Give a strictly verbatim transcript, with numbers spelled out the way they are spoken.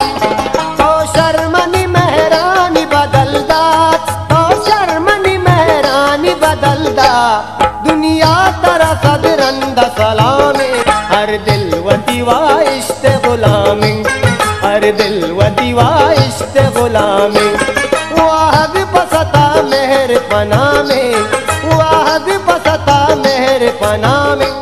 तो शर्मनी मेहरानी बदलदा, तो शर्मनी मेहरानी बदलदा, दुनिया तरह सदरंदा सलामे, हर दिल वदीवा इश्क गुलामी, हर दिल वदीवा इश्क गुलामी। वाहद पसता मेहर पना में, वाहद पसता मेहर पना में।